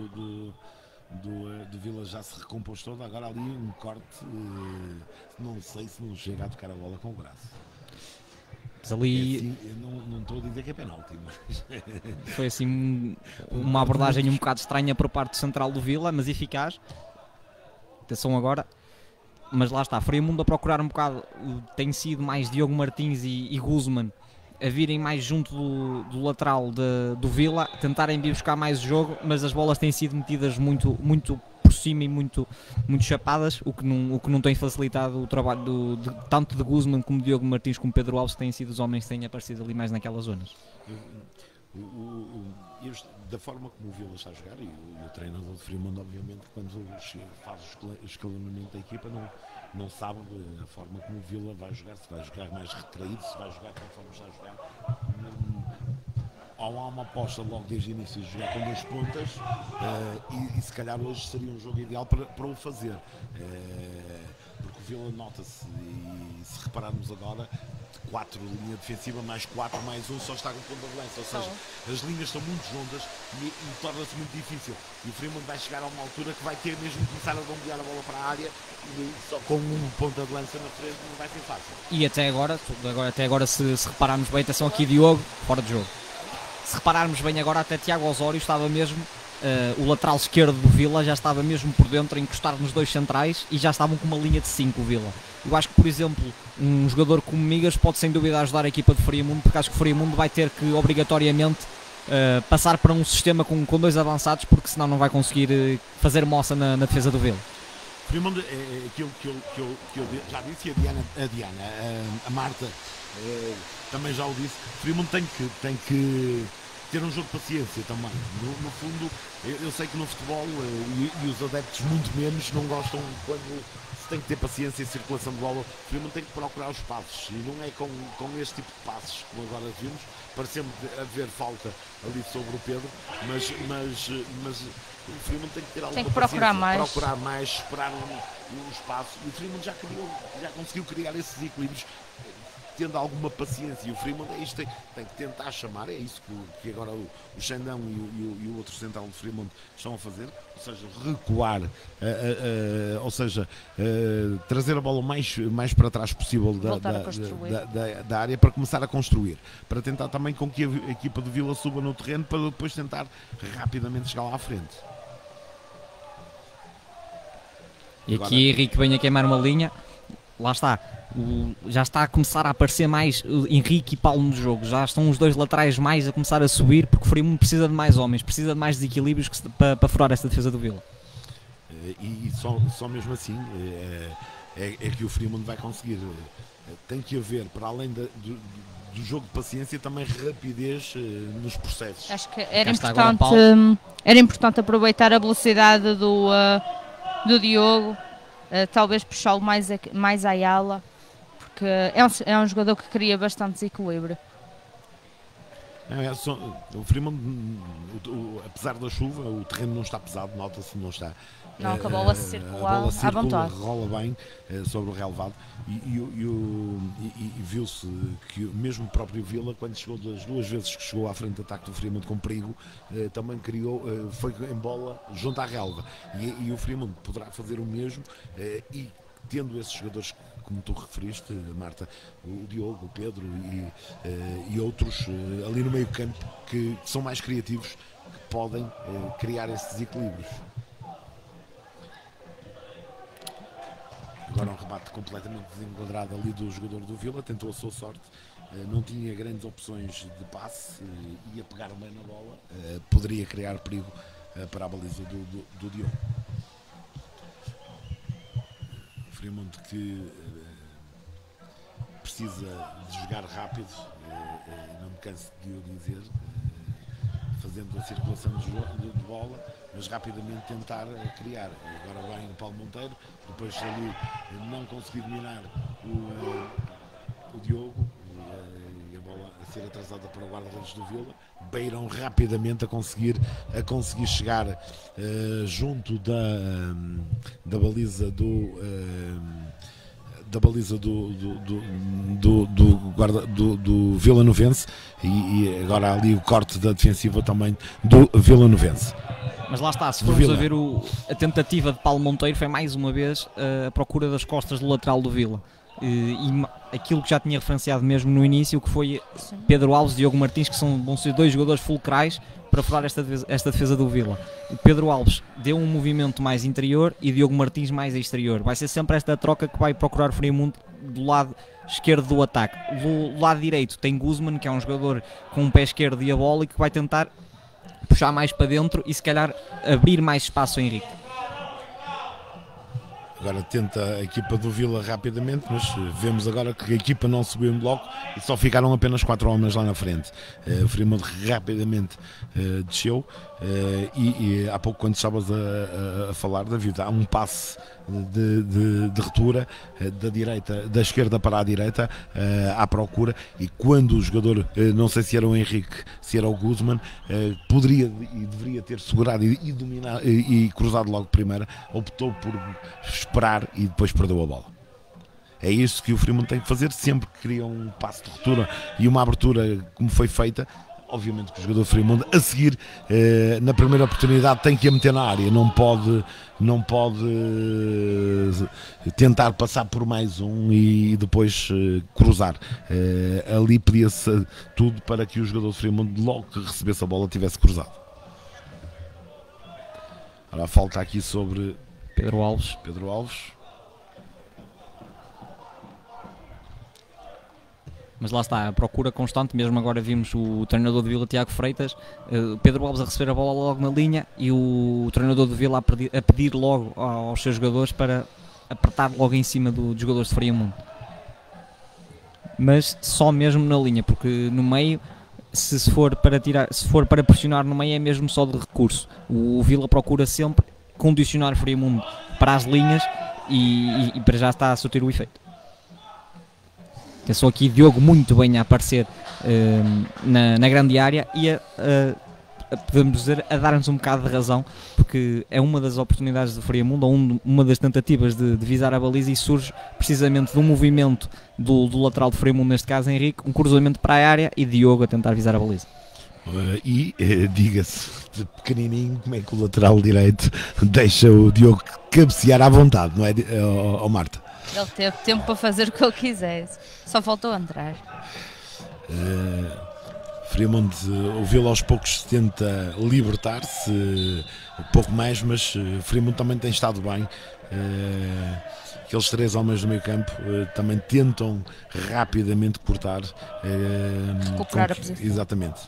do Vila já se recompôs toda. Agora ali um corte, não sei se não chega a tocar a bola com o braço. Mas ali assim, eu não estou a dizer que é penalti, mas foi assim uma abordagem um bocado estranha por parte central do Vila, mas eficaz. Atenção agora. Mas lá está, Friamundo a procurar um bocado, tem sido mais Diogo Martins e Guzman a virem mais junto do lateral do Vila, tentarem vir buscar mais o jogo, mas as bolas têm sido metidas muito por cima e muito chapadas, o que não tem facilitado o trabalho tanto de Guzman como de Diogo Martins como Pedro Alves, que têm sido os homens que têm aparecido ali mais naquelas zonas. Da forma como o Vila está a jogar, e o treinador de Friamundo, obviamente, quando faz o escalonamento da equipa, não sabe a forma como o Vila vai jogar, se vai jogar mais retraído, se vai jogar conforme está a jogar. Há uma aposta logo desde o início de jogar com 2 pontas, e se calhar hoje seria um jogo ideal para o fazer. Porque o Vila nota-se, e se repararmos agora, 4 linha defensiva, mais 4, mais 1, só está com ponta de lança, ou seja, as linhas são muito juntas e torna-se muito difícil. E o Friamundo vai chegar a uma altura que vai ter mesmo que começar a bombear a bola para a área, e só com um ponta de lança na frente não vai ser fácil. E até agora se repararmos bem, atenção aqui Diogo, fora de jogo. Se repararmos bem agora, até Tiago Osório estava mesmo, o lateral esquerdo do Vila já estava mesmo por dentro a encostar nos 2 centrais e já estavam com uma linha de 5 o Vila. Eu acho que, por exemplo, um jogador como Migas pode sem dúvida ajudar a equipa de Friamundo, porque acho que o Friamundo vai ter que obrigatoriamente passar para um sistema com 2 avançados, porque senão não vai conseguir fazer moça na defesa do Vila. Friamundo é aquilo que eu já disse, e a Marta também já o disse. Friamundo tem que ter um jogo de paciência também. No fundo, eu sei que no futebol e os adeptos muito menos não gostam quando se tem que ter paciência em circulação de bola. O Friamundo tem que procurar os passos, e não é com este tipo de passos como agora vimos. Pareceu-me haver falta ali sobre o Pedro, mas o Friamundo tem que ter alguma paciência, procurar mais, esperar um espaço. E o Friamundo já conseguiu criar esses equilíbrios, tendo alguma paciência. E o Friamundo é isto, tem que tentar chamar, é isso que agora o Xandão e o outro central do Friamundo estão a fazer, ou seja, recuar, ou seja, trazer a bola o mais para trás possível da área, para começar a construir, para tentar também com que a equipa do Vila suba no terreno, para depois tentar rapidamente chegar lá à frente. E agora, aqui Henrique vem a queimar uma linha, lá está. Já está a começar a aparecer mais Henrique e Paulo no jogo, já estão os 2 laterais mais a começar a subir, porque o Friamundo precisa de mais homens, precisa de mais desequilíbrios para furar esta defesa do Vila. E só mesmo assim é que o Friamundo vai conseguir. Tem que haver, para além do jogo de paciência, também rapidez nos processos. Acho que era importante aproveitar a velocidade do Diogo, talvez puxá-lo mais à ala, porque é um jogador que cria bastante desequilíbrio. O Friamundo, apesar da chuva, o terreno não está pesado, nota-se, não está. Não, que a bola circula à vontade. Rola bem sobre o relevado, e viu-se que mesmo o próprio Vila, quando chegou das 2 vezes que chegou à frente do ataque do Friamundo com perigo, também foi em bola junto à relva, e o Friamundo poderá fazer o mesmo, e tendo esses jogadores como tu referiste, Marta, o Diogo, o Pedro e outros ali no meio campo que são mais criativos, que podem criar esses desequilíbrios. Agora um rebate completamente desenquadrado ali do jogador do Vila, tentou a sua sorte, não tinha grandes opções de passe, ia pegar bem na bola, poderia criar perigo para a baliza do Diogo. Friamundo que precisa de jogar rápido, não me canso de o dizer, fazendo a circulação de bola, mas rapidamente tentar criar. Agora vem o Paulo Monteiro, depois ali não conseguir dominar o Diogo, e a bola a ser atrasada para o guarda-redes do Vila. Beirão rapidamente a conseguir chegar junto da baliza do Vilanovense, e agora ali o corte da defensiva também do Vilanovense. Mas lá está, se formos a ver a tentativa de Paulo Monteiro, foi mais uma vez a procura das costas do lateral do Vila. E aquilo que já tinha referenciado mesmo no início, que foi Pedro Alves e Diogo Martins, que vão ser dois jogadores fulcrais para furar esta defesa do Vila. O Pedro Alves deu um movimento mais interior e Diogo Martins mais exterior. Vai ser sempre esta troca que vai procurar Friamundo do lado esquerdo do ataque. Do lado direito tem Guzman, que é um jogador com um pé esquerdo diabólico, que vai tentar puxar mais para dentro e se calhar abrir mais espaço ao Henrique. Agora tenta a equipa do Vila rapidamente, mas vemos agora que a equipa não subiu em bloco e só ficaram apenas 4 homens lá na frente. O Friamundo rapidamente desceu, e há pouco, quando estavas a falar, David, há um passe de ruptura da esquerda para a direita, à procura, e quando o jogador, não sei se era o Henrique, se era o Guzman, poderia e deveria ter segurado e dominado e cruzado logo primeira, optou por esperar e depois perdeu a bola. É isso que o Friamundo tem que fazer sempre que cria um passo de ruptura e uma abertura como foi feita. Obviamente que o jogador Friamundo a seguir, na primeira oportunidade, tem que a meter na área, não pode tentar passar por mais um e depois cruzar. Ali pedia-se tudo para que o jogador Friamundo, logo que recebesse a bola, tivesse cruzado. Agora falta aqui sobre Pedro Alves. Mas lá está, a procura constante. Mesmo agora vimos o treinador de Vila, Tiago Freitas, Pedro Alves a receber a bola logo na linha e o treinador de Vila a pedir logo aos seus jogadores para apertar logo em cima dos jogadores de Friamundo. Mas só mesmo na linha, porque no meio, se for para pressionar no meio, é mesmo só de recurso. O Vila procura sempre condicionar Friamundo para as linhas e para já está a surtir o efeito. Pensou aqui Diogo muito bem a aparecer na grande área e podemos dizer, a dar-nos um bocado de razão, porque é uma das oportunidades do Friamundo, ou uma das tentativas de visar a baliza, e surge precisamente de um movimento do lateral de Friamundo, neste caso Henrique, um cruzamento para a área e Diogo a tentar visar a baliza. Diga-se, de pequenininho, como é que o lateral direito deixa o Diogo cabecear à vontade, não é, Marta? Ele teve tempo para fazer o que ele quisesse, só faltou entrar. Friamundo, o Vila aos poucos tenta libertar-se um pouco mais, mas Friamundo também tem estado bem. Aqueles 3 homens do meio campo também tentam rapidamente cortar, recuperar a posição. Exatamente.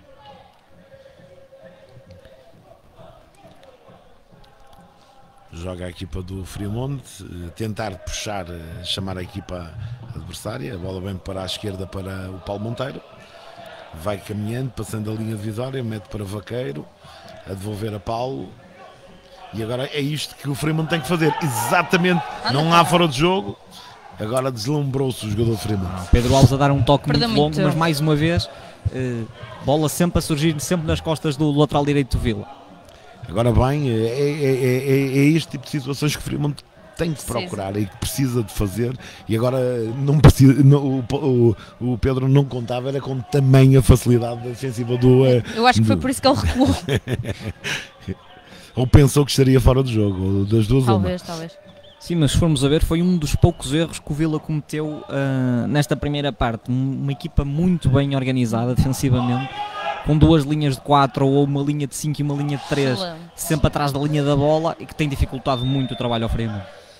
Joga a equipa do Friamundo, tentar puxar, chamar a equipa adversária. A bola vem para a esquerda para o Paulo Monteiro, vai caminhando, passando a linha divisória, mete para Vaqueiro, a devolver a Paulo. E agora é isto que o Friamundo tem que fazer, exatamente, não há fora de jogo. Agora deslumbrou-se o jogador do Friamundo. Pedro Alves a dar um toque Perdeu muito longo, muito. mas mais uma vez, bola sempre a surgir, sempre nas costas do lateral direito do Vila. Agora bem, é este tipo de situações que o Friamundo tem que procurar e que precisa de fazer, e agora não precisa, o Pedro não contava era com tamanha facilidade defensiva do... Eu acho que foi por isso que ele recuou. Ou pensou que estaria fora do jogo, ou das duas Talvez. Sim, mas se formos a ver, foi um dos poucos erros que o Vila cometeu nesta primeira parte. Uma equipa muito bem organizada defensivamente, com 2 linhas de 4 ou uma linha de 5 e uma linha de 3, sempre atrás da linha da bola, e que tem dificultado muito o trabalho ao Friamundo.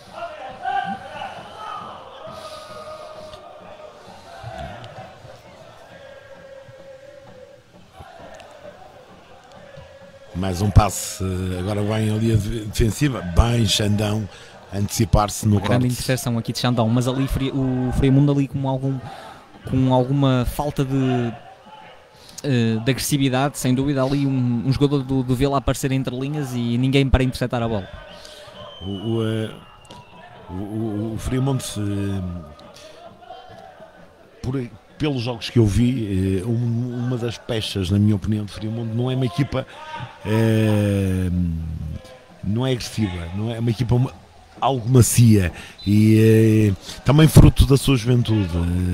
Mais um passe, agora bem ali a defensiva, bem Xandão, antecipar-se no corte. Grande interseção aqui de Xandão, mas ali o Friamundo ali com alguma falta de agressividade, sem dúvida. Ali um jogador do Vila a aparecer entre linhas e ninguém para interceptar a bola. O Friamundo, pelos jogos que eu vi, uma das pechas, na minha opinião, de Friamundo não é uma equipa não é agressiva, não é uma equipa algo macia e também fruto da sua juventude.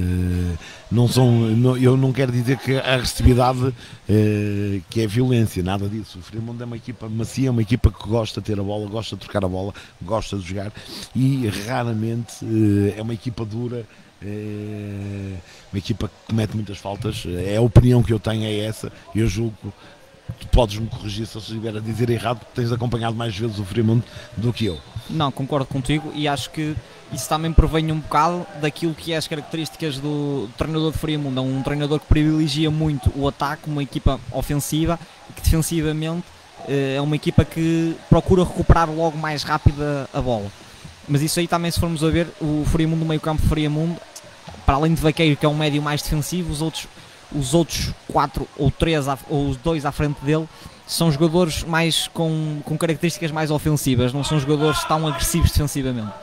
Eu não quero dizer que a agressividade que é violência, nada disso. O Friamundo é uma equipa macia, é uma equipa que gosta de ter a bola, gosta de trocar a bola, gosta de jogar e raramente é uma equipa dura, uma equipa que comete muitas faltas. É a opinião que eu tenho, é essa. Eu julgo, tu podes-me corrigir se eu estiver a dizer errado, porque tens acompanhado mais vezes o Friamundo do que eu. Não, concordo contigo e acho que isso também provém um bocado daquilo que é as características do treinador de Friamundo. É um treinador que privilegia muito o ataque, uma equipa ofensiva, e que defensivamente é uma equipa que procura recuperar logo mais rápido a bola. Mas isso aí também, se formos a ver, o Friamundo, o meio campo de Friamundo, para além de Vaqueiro, que é um médio mais defensivo, os outros 4 ou 3 ou os 2 à frente dele são jogadores mais com características mais ofensivas, não são jogadores tão agressivos defensivamente.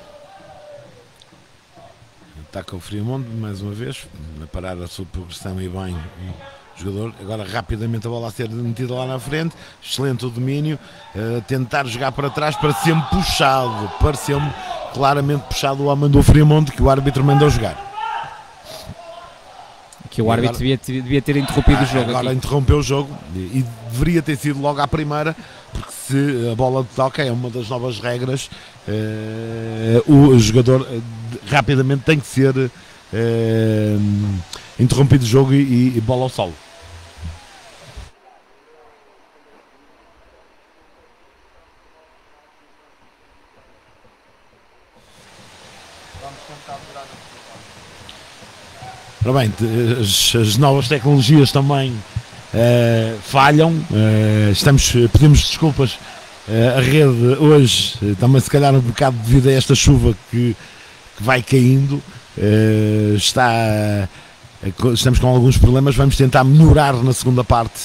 Ataca o Friamundo mais uma vez, a parar a sua progressão e bem o jogador. Agora rapidamente a bola a ser metida lá na frente, excelente o domínio, tentar jogar para trás, pareceu-me puxado, pareceu-me claramente puxado o homem do Friamundo, que o árbitro mandou jogar. Que o árbitro devia ter interrompido o jogo. Agora aqui interrompeu o jogo e deveria ter sido logo à primeira, porque se a bola de toque é uma das novas regras, o jogador rapidamente tem que ser interrompido o jogo e bola ao solo. Ora bem, as novas tecnologias também falham, pedimos desculpas, a rede hoje também se calhar um bocado devido a esta chuva que vai caindo, estamos com alguns problemas, vamos tentar melhorar na segunda parte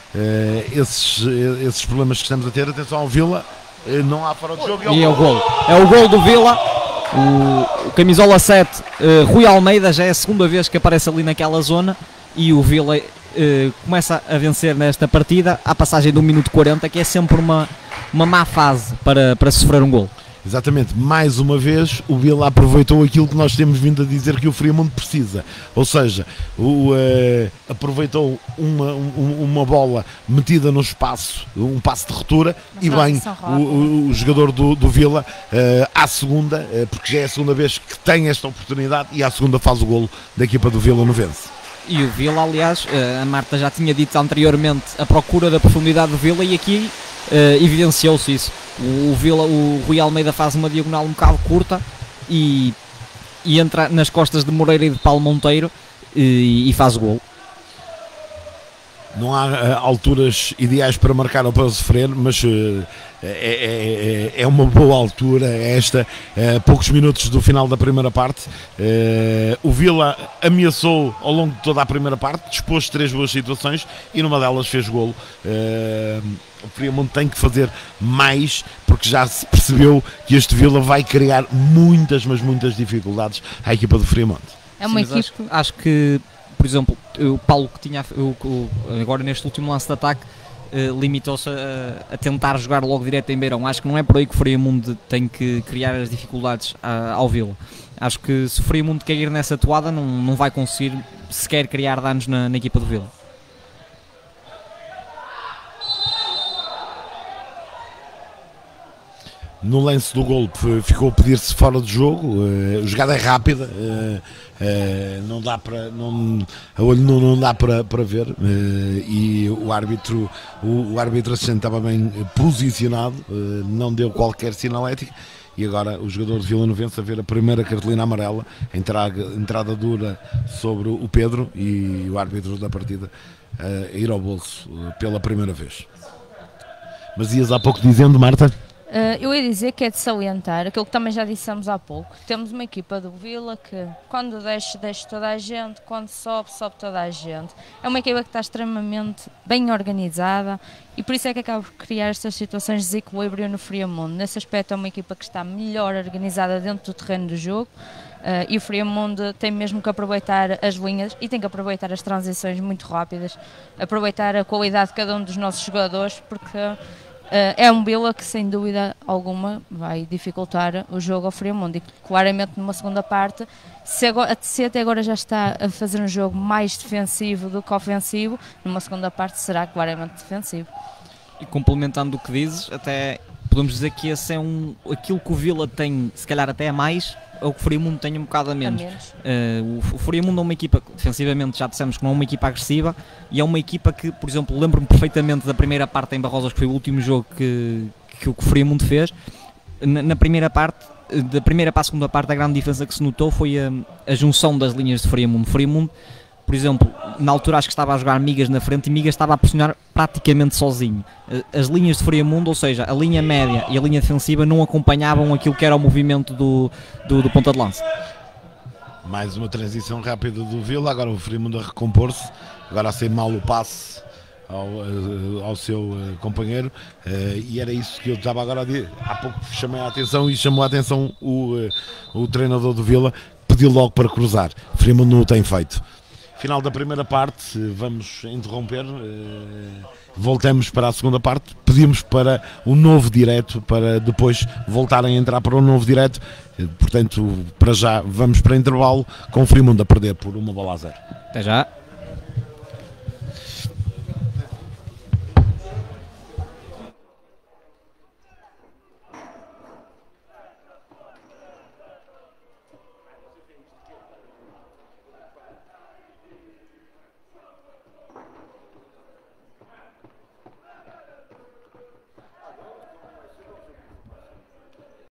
esses problemas que estamos a ter. Atenção ao Vila, não há fora de jogo e é o gol. É o gol do Vila. O camisola 7, Rui Almeida, já é a segunda vez que aparece ali naquela zona e o Vila começa a vencer nesta partida à passagem do minuto 40, que é sempre uma má fase para sofrer um gol. Exatamente, mais uma vez o Vila aproveitou aquilo que nós temos vindo a dizer que o Friamundo precisa, ou seja, aproveitou uma bola metida no espaço, um passo de ruptura, e bem, o jogador do Vila à segunda, porque já é a segunda vez que tem esta oportunidade, e à segunda faz o golo da equipa do Vila no Vence. E o Vila, aliás, a Marta já tinha dito anteriormente, a procura da profundidade do Vila, e aqui evidenciou-se isso. O Rui Almeida faz uma diagonal um bocado curta e entra nas costas de Moreira e de Paulo Monteiro e faz o gol. Não há alturas ideais para marcar ou para sofrer, mas é uma boa altura esta, poucos minutos do final da primeira parte. O Vila ameaçou ao longo de toda a primeira parte, dispôs de 3 boas situações e numa delas fez golo. O Friamundo tem que fazer mais, porque já se percebeu que este Vila vai criar muitas, mas muitas dificuldades à equipa do Friamundo. É uma equipe. Acho que, por exemplo, o Paulo, que tinha agora neste último lance de ataque, limitou-se a tentar jogar logo direto em Beirão. Acho que não é por aí que o Friamundo tem que criar as dificuldades ao Vila. Acho que se o Friamundo cair nessa toada não vai conseguir sequer criar danos na equipa do Vila. No lance do golo ficou a pedir-se fora de jogo, a jogada é rápida, não dá para, a olho não dá para ver, e o árbitro assistente estava bem posicionado, não deu qualquer sinalética, e agora o jogador de Vila Novense a ver a primeira cartolina amarela, entrada dura sobre o Pedro, e o árbitro da partida a ir ao bolso pela primeira vez. Mas ias há pouco dizendo, Marta? Eu ia dizer que é de salientar aquilo que também já dissemos há pouco. Temos uma equipa do Vila que quando desce toda a gente, quando sobe toda a gente. É uma equipa que está extremamente bem organizada e por isso é que acaba por criar estas situações de desequilíbrio no Friamundo. Nesse aspecto é uma equipa que está melhor organizada dentro do terreno do jogo. E o Friamundo tem mesmo que aproveitar as linhas e tem que aproveitar as transições muito rápidas, aproveitar a qualidade de cada um dos nossos jogadores, porque é um Vila que sem dúvida alguma vai dificultar o jogo ao Friamundo e claramente numa segunda parte, se até agora já está a fazer um jogo mais defensivo do que ofensivo, numa segunda parte será claramente defensivo. E complementando o que dizes, até podemos dizer que esse é aquilo que o Vila tem, se calhar até a mais, ou que o Friamundo tem um bocado a menos. O Friamundo é uma equipa, defensivamente já dissemos que não é uma equipa agressiva, e é uma equipa que, por exemplo, lembro-me perfeitamente da primeira parte em Barrosas, que foi o último jogo que o Friamundo fez. Na primeira parte, da primeira para a segunda parte, a grande diferença que se notou foi a junção das linhas de Friamundo. Friamundo, por exemplo, na altura acho que estava a jogar Migas na frente e Migas estava a pressionar praticamente sozinho. As linhas de Friamundo, ou seja, a linha média e a linha defensiva não acompanhavam aquilo que era o movimento do ponta de lança. Mais uma transição rápida do Vila, agora o Friamundo a recompor-se, agora a ser mal o passe ao seu companheiro, e era isso que eu estava agora a dizer. Há pouco chamei a atenção e chamou a atenção o treinador do Vila, pediu logo para cruzar. O Friamundo não o tem feito. Final da primeira parte, vamos interromper, voltamos para a segunda parte, pedimos para o novo direto, para depois voltarem a entrar para o novo direto, portanto, para já vamos para intervalo, com o Friamundo a perder por 1-0. Até já.